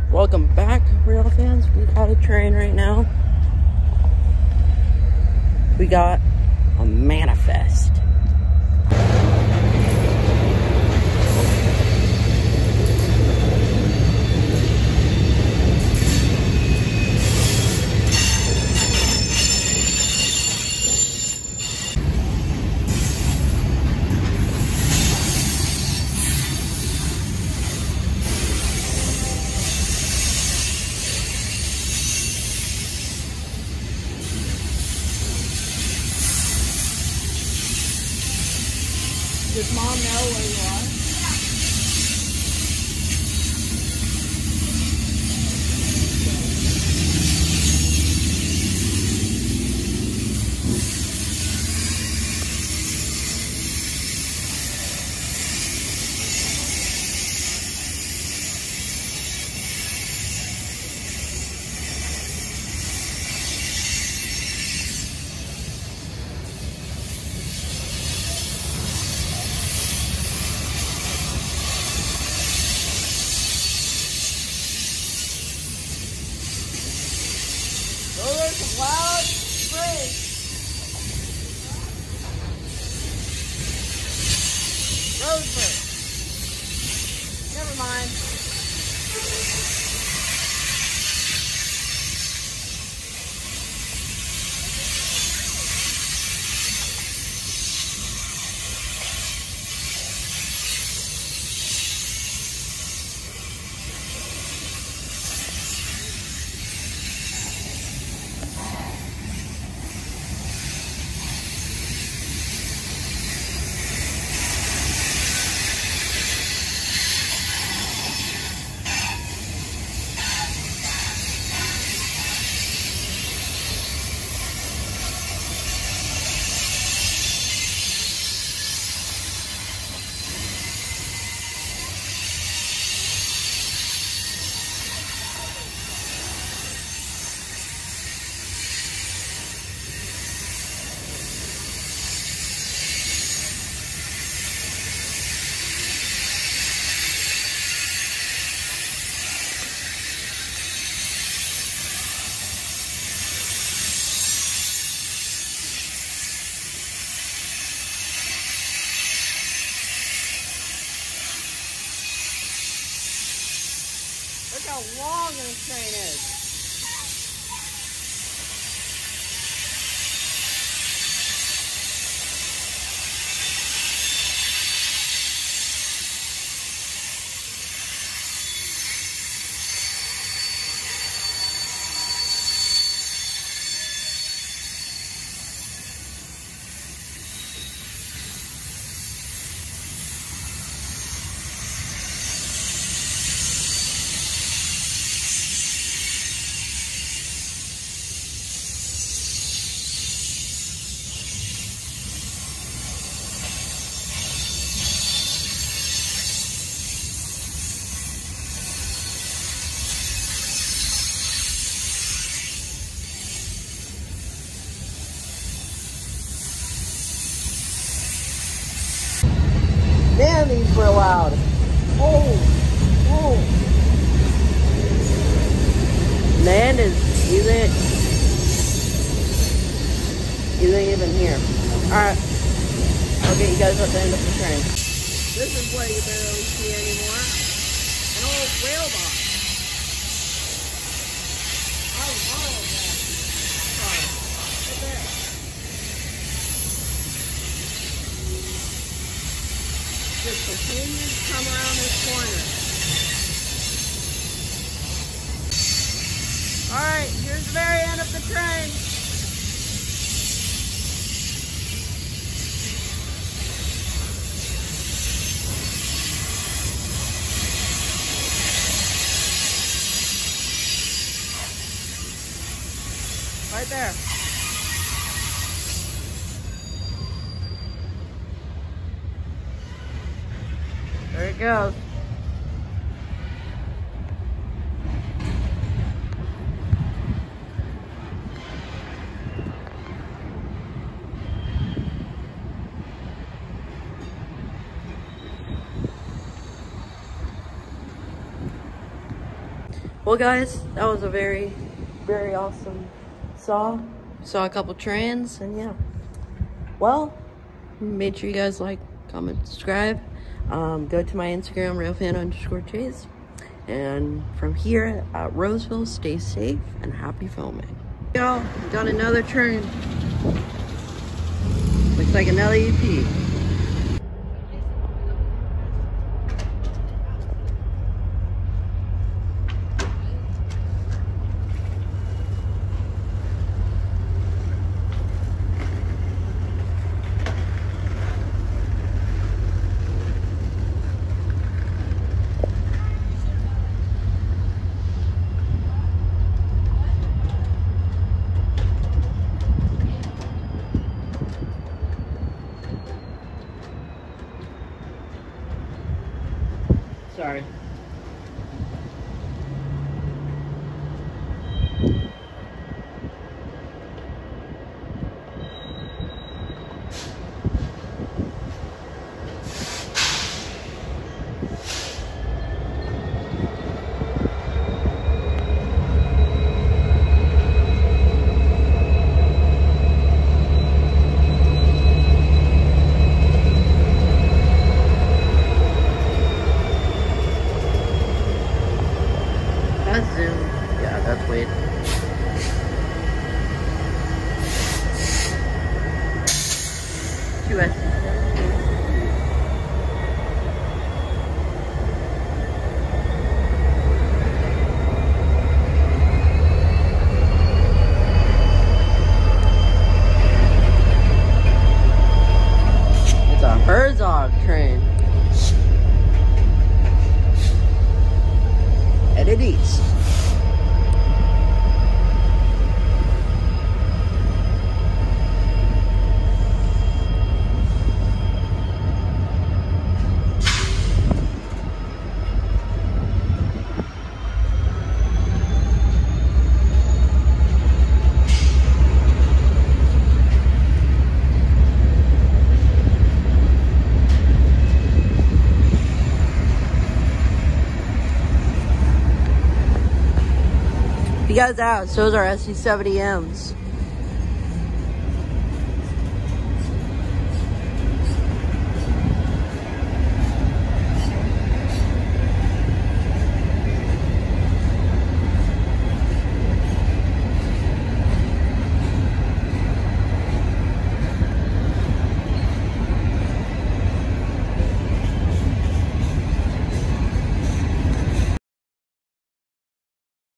Welcome back, Railfans. We got a train right now. We got a manifest. Does Mom know where you are? There's a loud spring. Roseville. Never mind. Look how long this train is. Man, these were loud. Oh. Man isn't even here. Alright. I'll get you guys at the end of the train. This is what you barely see anymore. An old rail box. I love that car. Right there. Just continues to come around this corner. Alright, here's the very end of the train. Right there. There it goes. Well, guys, that was a very, very awesome saw. Saw a couple trains, and yeah. Well, make sure you guys like, comment, subscribe. Go to my Instagram, Railfan_Chase. And from here at Roseville, stay safe and happy filming. Y'all, got another train. Looks like an LEP. Sorry. Zoom. Yeah, that's weird. It's a Herzog train. Headed east. You guys out, so those are SC70Ms.